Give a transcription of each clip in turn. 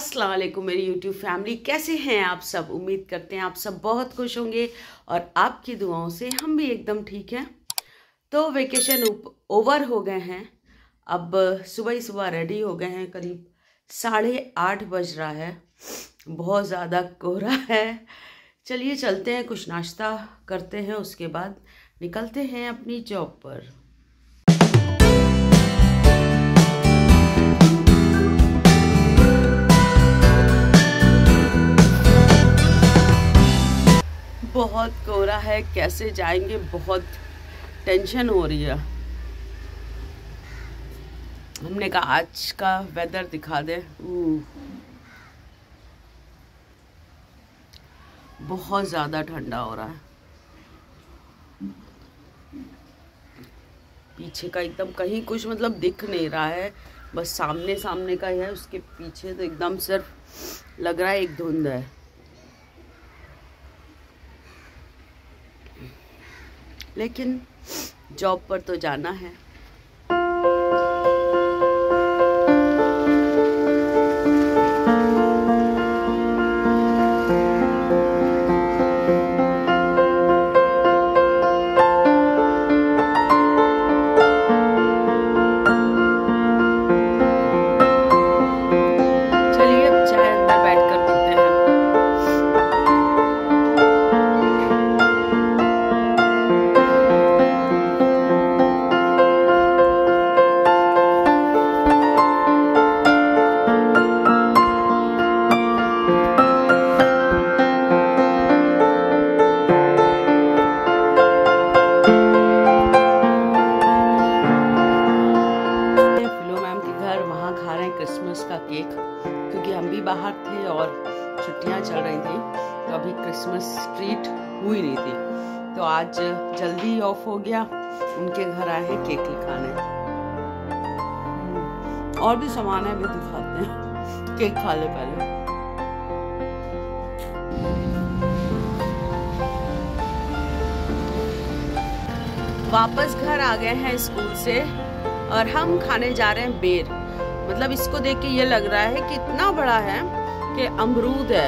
अस्सलाम वालेकुम मेरी यूट्यूब फैमिली, कैसे हैं आप सब। उम्मीद करते हैं आप सब बहुत खुश होंगे और आपकी दुआओं से हम भी एकदम ठीक हैं। तो वेकेशन ओवर हो गए हैं, अब सुबह ही सुबह रेडी हो गए हैं। करीब 8:30 बज रहा है, बहुत ज़्यादा कोहरा है। चलिए चलते हैं, कुछ नाश्ता करते हैं, उसके बाद निकलते हैं अपनी जॉब पर। बहुत कोहरा है, कैसे जाएंगे, बहुत टेंशन हो रही है। हमने कहा आज का वेदर दिखा दे। बहुत ज़्यादा ठंडा हो रहा है, पीछे का एकदम कहीं कुछ मतलब दिख नहीं रहा है, बस सामने सामने का ही है, उसके पीछे तो एकदम सिर्फ लग रहा है एक धुंध है। लेकिन जॉब पर तो जाना है। चलिए चाय अंदर बैठ कर पीते हैं। क्रिसमस का केक, क्योंकि हम भी बाहर थे और छुट्टियां चल रही थी, तो अभी क्रिसमस ट्रीट हुई नहीं थी, तो आज जल्दी ऑफ हो गया। उनके घर आए हैं केक खाने, और भी सामान है, भी दिखाते हैं। केक खा ले पहले। वापस घर आ गए हैं स्कूल से और हम खाने जा रहे हैं बेर। मतलब इसको देख के ये लग रहा है कि इतना बड़ा है कि अमरूद है।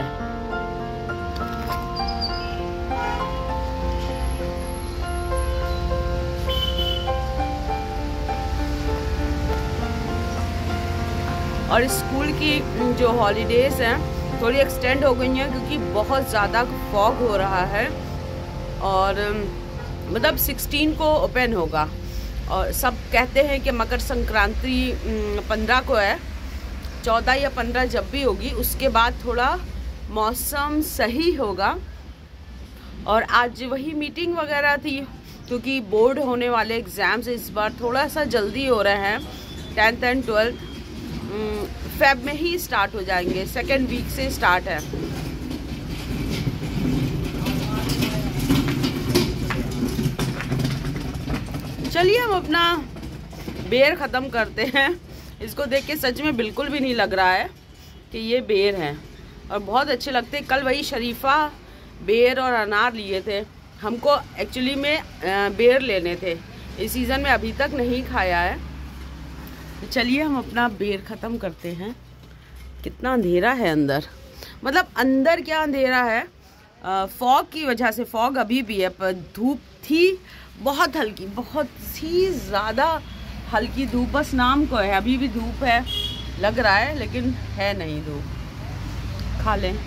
और स्कूल की जो हॉलीडेज हैं थोड़ी एक्सटेंड हो गई हैं, क्योंकि बहुत ज़्यादा फॉग हो रहा है। और मतलब 16 को ओपन होगा, और सब कहते हैं कि मकर संक्रांति 15 को है। 14 या 15 जब भी होगी, उसके बाद थोड़ा मौसम सही होगा। और आज वही मीटिंग वगैरह थी, क्योंकि बोर्ड होने वाले एग्ज़ाम्स इस बार थोड़ा सा जल्दी हो रहे हैं। 10th एंड 12th फेब में ही स्टार्ट हो जाएंगे, सेकेंड वीक से स्टार्ट है। चलिए हम अपना बेर ख़त्म करते हैं। इसको देख के सच में बिल्कुल भी नहीं लग रहा है कि ये बेर हैं, और बहुत अच्छे लगते हैं। कल वही शरीफा बेर और अनार लिए थे, हमको एक्चुअली में बेर लेने थे, इस सीज़न में अभी तक नहीं खाया है। तो चलिए हम अपना बेर ख़त्म करते हैं। कितना अंधेरा है अंदर, मतलब अंदर क्या अंधेरा है, फॉग की वजह से। फॉग अभी भी है, पर धूप थी बहुत हल्की, बहुत ही ज़्यादा हल्की धूप, बस नाम को है। अभी भी धूप है लग रहा है, लेकिन है नहीं धूप। खा लें।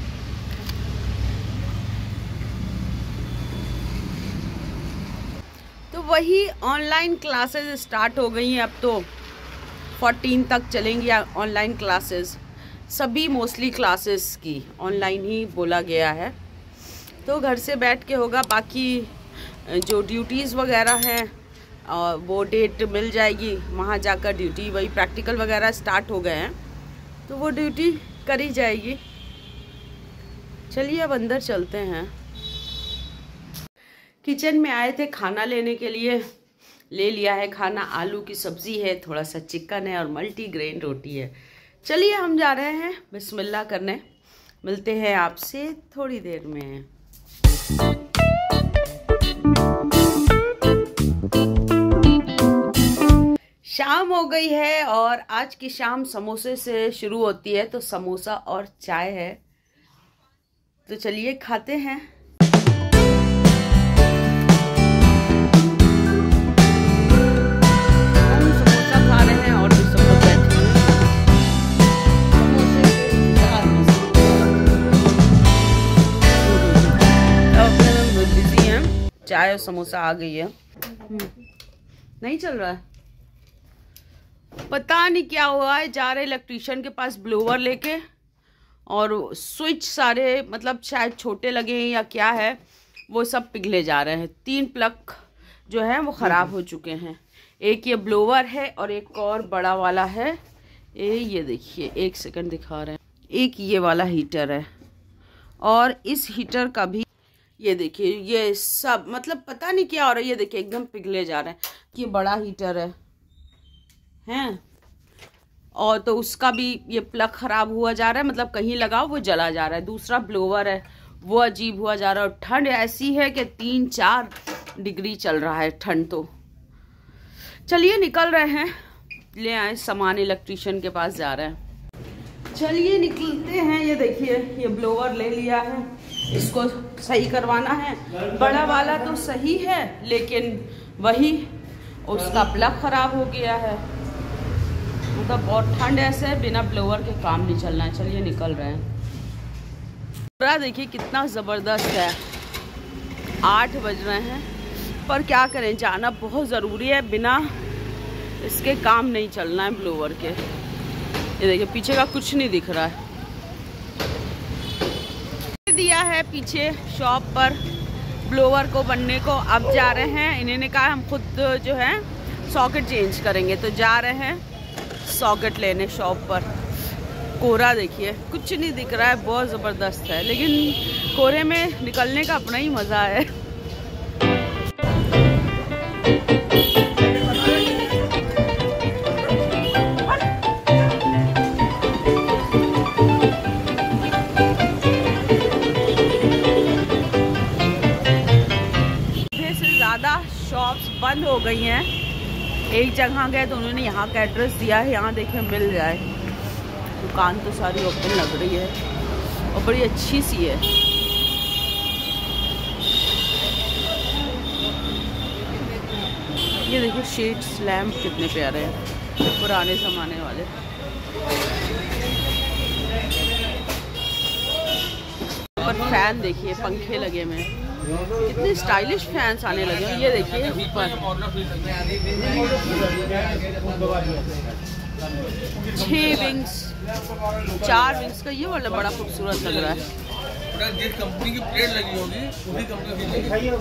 तो वही ऑनलाइन क्लासेस स्टार्ट हो गई हैं, अब तो 14 तक चलेंगी ऑनलाइन क्लासेस। सभी मोस्टली क्लासेस की ऑनलाइन ही बोला गया है, तो घर से बैठ के होगा। बाकी जो ड्यूटीज़ वगैरह हैं वो डेट मिल जाएगी, वहाँ जाकर ड्यूटी, वही प्रैक्टिकल वगैरह स्टार्ट हो गए हैं, तो वो ड्यूटी करी जाएगी। चलिए अब अंदर चलते हैं। किचन में आए थे खाना लेने के लिए, ले लिया है खाना। आलू की सब्ज़ी है, थोड़ा सा चिकन है और मल्टीग्रेन रोटी है। चलिए हम जा रहे हैं बिस्मिल्लाह करने। मिलते हैं आपसे थोड़ी देर में। शाम हो गई है और और आज की शाम समोसे से शुरू होती है, तो समोसा और चाय है, तो चलिए खाते हैं। हम समोसा खा रहे हैं और भी सब लोग बैठे हैं समोसे के बिजी हैं। चाय और समोसा आ गई है। नहीं चल रहा है, पता नहीं क्या हुआ है। जा रहे इलेक्ट्रिशियन के पास ब्लोवर लेके, और स्विच सारे मतलब शायद छोटे लगे हैं या क्या है, वो सब पिघले जा रहे हैं। 3 प्लग जो है वो ख़राब हो चुके हैं। एक ये ब्लोवर है और एक और बड़ा वाला है। ये देखिए, 1 सेकंड दिखा रहे हैं। एक ये वाला हीटर है और इस हीटर का भी ये देखिए, ये सब मतलब पता नहीं क्या हो रहा है। ये देखिए एकदम पिघले जा रहे हैं। ये बड़ा हीटर है और तो उसका भी ये प्लग खराब हुआ जा रहा है, मतलब कहीं लगाओ वो जला जा रहा है। दूसरा ब्लोवर है वो अजीब हुआ जा रहा है। और ठंड ऐसी है कि 3-4 डिग्री चल रहा है ठंड। तो चलिए निकल रहे हैं, ले आए सामान, इलेक्ट्रिशियन के पास जा रहे हैं। चलिए निकलते हैं। ये देखिए ये ब्लोवर ले लिया है, इसको सही करवाना है। बड़ा वाला तो सही है लेकिन वही उसका प्लग खराब हो गया है। मतलब बहुत ठंड ऐसे है, बिना ब्लोवर के काम नहीं चलना है। चलिए निकल रहे हैं। पूरा देखिए कितना ज़बरदस्त है। 8 बज रहे हैं, पर क्या करें, जाना बहुत ज़रूरी है। बिना इसके काम नहीं चलना है ब्लोवर के। ये देखिए पीछे का कुछ नहीं दिख रहा है। दिया है पीछे शॉप पर ब्लोवर को बनने को। अब जा रहे हैं, इन्होंने कहा हम खुद जो है सॉकेट चेंज करेंगे, तो जा रहे हैं सॉकेट लेने शॉप पर। कोहरा देखिए कुछ नहीं दिख रहा है, बहुत ज़बरदस्त है, लेकिन कोहरे में निकलने का अपना ही मज़ा है। ज़्यादा शॉप्स बंद हो गई हैं। एक जगह गए तो उन्होंने यहाँ का एड्रेस दिया है, यहाँ देखें मिल जाए। दुकान तो सारी ओपन लग रही है और बड़ी अच्छी सी है। ये देखिए शेड्स लैम्प कितने प्यारे हैं, पुराने ज़माने वाले। और फैन देखिए, पंखे लगे हुए हैं, कितने स्टाइलिश फैंस आने लगे हैं। ये देखिए ऊपर 6 विंग्स, 4 विंग्स का ये वाला बड़ा खूबसूरत लग रहा है। जिस कंपनी की प्लेट लगी होगी उसी कंपनी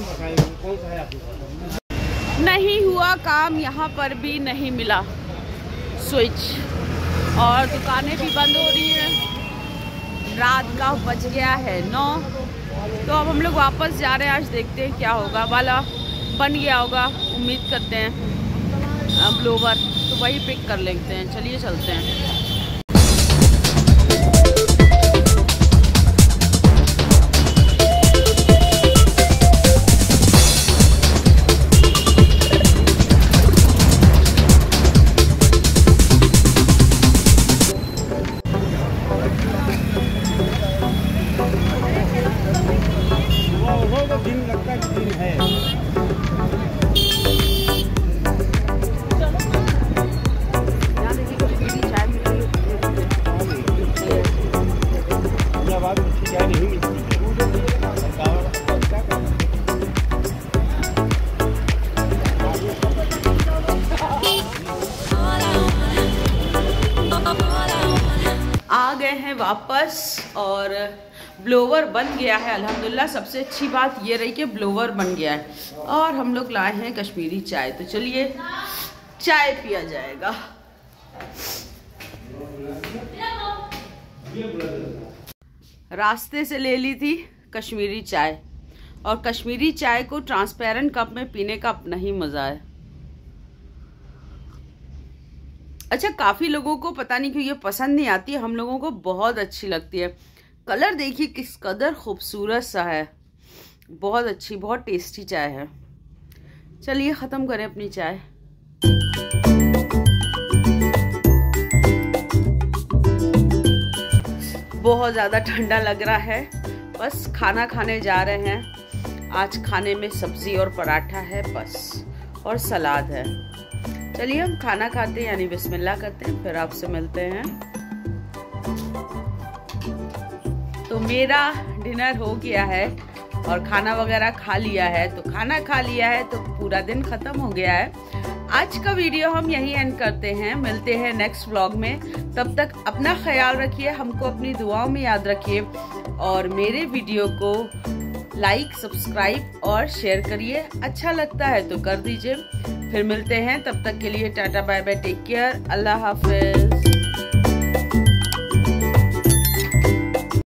नहीं हुआ काम, यहाँ पर भी नहीं मिला स्विच, और दुकानें भी बंद हो रही हैं। रात का बज गया है 9, तो अब हम लोग वापस जा रहे हैं। आज देखते हैं क्या होगा। वाला बन गया होगा, उम्मीद करते हैं ब्लोवर, तो वही पिक कर लेते हैं। चलिए चलते हैं। आ गए हैं वापस और ब्लोवर बन गया है अल्हम्दुलिल्लाह। सबसे अच्छी बात ये रही कि ब्लोवर बन गया है। और हम लोग लाए हैं कश्मीरी चाय, तो चलिए चाय पिया जाएगा। रास्ते से ले ली थी कश्मीरी चाय, और कश्मीरी चाय को ट्रांसपेरेंट कप में पीने का अपना ही मज़ा है। अच्छा, काफ़ी लोगों को पता नहीं क्यों ये पसंद नहीं आती, हम लोगों को बहुत अच्छी लगती है। कलर देखिए किस कदर खूबसूरत सा है, बहुत अच्छी, बहुत टेस्टी चाय है। चलिए ख़त्म करें अपनी चाय। बहुत ज़्यादा ठंडा लग रहा है। बस खाना खाने जा रहे हैं। आज खाने में सब्जी और पराठा है बस, और सलाद है। चलिए हम खाना खाते हैं, यानी बिस्मिल्लाह करते हैं, फिर आपसे मिलते हैं। तो मेरा डिनर हो गया है और खाना वगैरह खा लिया है। तो खाना खा लिया है तो पूरा दिन खत्म हो गया है। आज का वीडियो हम यही एंड करते हैं। मिलते हैं नेक्स्ट व्लॉग में। तब तक अपना ख्याल रखिए, हमको अपनी दुआओं में याद रखिए, और मेरे वीडियो को लाइक, सब्सक्राइब और शेयर करिए। अच्छा लगता है तो कर दीजिए। फिर मिलते हैं, तब तक के लिए tata bye bye, take care, अल्लाह हाफिज।